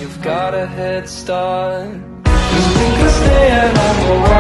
you've got a head start. 'Cause we could stay at number one.